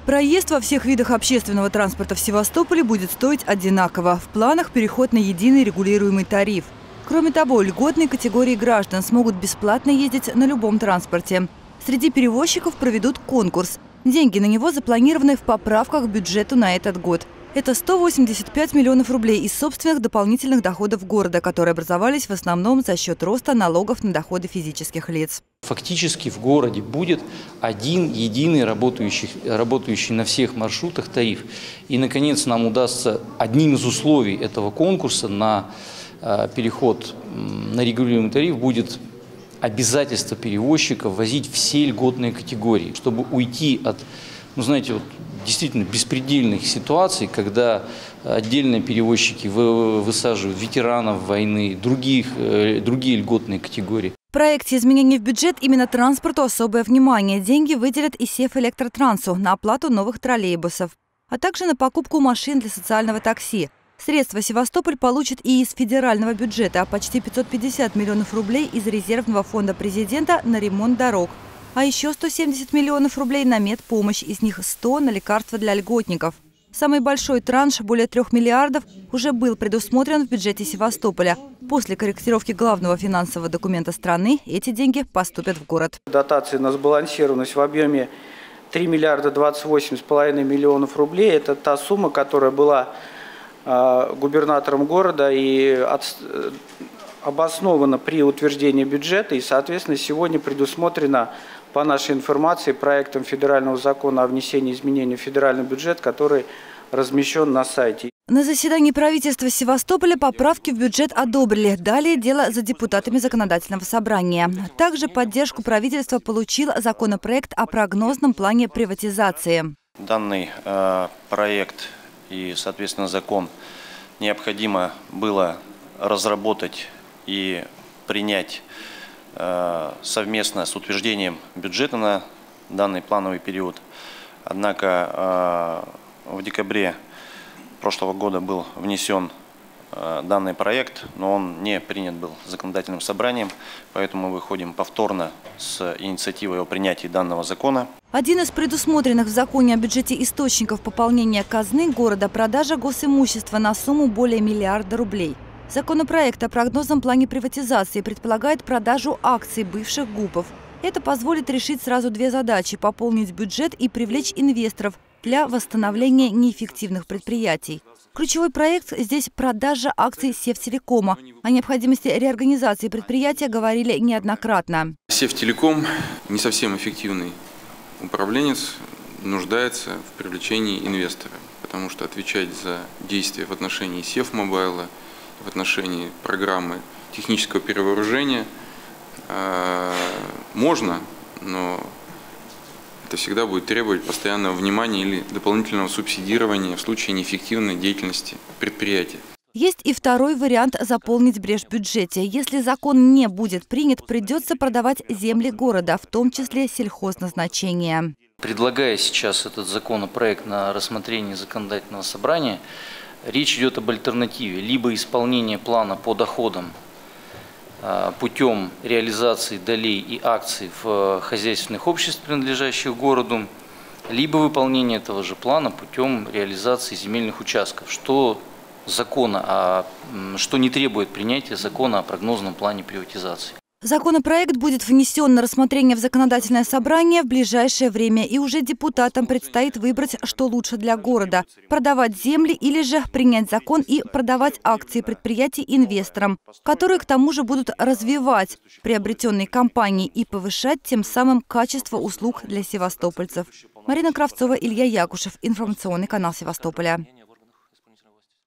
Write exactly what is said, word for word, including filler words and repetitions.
Проезд во всех видах общественного транспорта в Севастополе будет стоить одинаково. В планах переход на единый регулируемый тариф. Кроме того, льготные категории граждан смогут бесплатно ездить на любом транспорте. Среди перевозчиков проведут конкурс. Деньги на него запланированы в поправках к бюджету на этот год. Это сто восемьдесят пять миллионов рублей из собственных дополнительных доходов города, которые образовались в основном за счет роста налогов на доходы физических лиц. Фактически в городе будет один единый работающий, работающий на всех маршрутах тариф. И, наконец, нам удастся одним из условий этого конкурса на э, переход на регулируемый тариф будет обязательство перевозчиков возить все льготные категории, чтобы уйти от, ну, знаете, вот, действительно беспредельных ситуаций, когда отдельные перевозчики высаживают ветеранов войны, других, другие льготные категории. В проекте изменений в бюджет именно транспорту особое внимание. Деньги выделят и Севэлектротранссу на оплату новых троллейбусов, а также на покупку машин для социального такси. Средства Севастополь получит и из федерального бюджета, а почти пятьсот пятьдесят миллионов рублей из резервного фонда президента на ремонт дорог. А еще сто семьдесят миллионов рублей на медпомощь, из них сто на лекарства для льготников. Самый большой транш, более трех миллиардов, уже был предусмотрен в бюджете Севастополя. После корректировки главного финансового документа страны эти деньги поступят в город. Дотации на сбалансированность в объеме три миллиарда двадцать восемь с половиной миллионов рублей. Это та сумма, которая была э, губернатором города и от, э, обоснована при утверждении бюджета. И, соответственно, сегодня предусмотрена, по нашей информации, проектом федерального закона о внесении изменений в федеральный бюджет, который размещен на сайте. На заседании правительства Севастополя поправки в бюджет одобрили. Далее дело за депутатами законодательного собрания. Также поддержку правительства получил законопроект о прогнозном плане приватизации. Данный э, проект и, соответственно, закон необходимо было разработать и принять совместно с утверждением бюджета на данный плановый период. Однако в декабре прошлого года был внесен данный проект, но он не принят был законодательным собранием, поэтому мы выходим повторно с инициативой о принятии данного закона. Один из предусмотренных в законе о бюджете источников пополнения казны города – продажа госимущества на сумму более миллиарда рублей. Законопроект о прогнозном плане приватизации предполагает продажу акций бывших ГУПов. Это позволит решить сразу две задачи – пополнить бюджет и привлечь инвесторов для восстановления неэффективных предприятий. Ключевой проект здесь – продажа акций Севтелекома. О необходимости реорганизации предприятия говорили неоднократно. Севтелеком не совсем эффективный управленец, нуждается в привлечении инвестора, потому что отвечать за действия в отношении Севмобайла, в отношении программы технического перевооружения э, можно, но это всегда будет требовать постоянного внимания или дополнительного субсидирования в случае неэффективной деятельности предприятия. Есть и второй вариант заполнить брешь в бюджете. Если закон не будет принят, придется продавать земли города, в том числе сельхозназначения. Предлагая сейчас этот законопроект на рассмотрение законодательного собрания, речь идет об альтернативе. Либо исполнение плана по доходам путем реализации долей и акций в хозяйственных обществах, принадлежащих городу, либо выполнение этого же плана путем реализации земельных участков, что, закона, а, что не требует принятия закона о прогнозном плане приватизации. Законопроект будет внесен на рассмотрение в законодательное собрание в ближайшее время. И уже депутатам предстоит выбрать, что лучше для города – продавать земли или же принять закон и продавать акции предприятий инвесторам, которые к тому же будут развивать приобретенные компании и повышать тем самым качество услуг для севастопольцев. Марина Кравцова, Илья Якушев. Информационный канал Севастополя.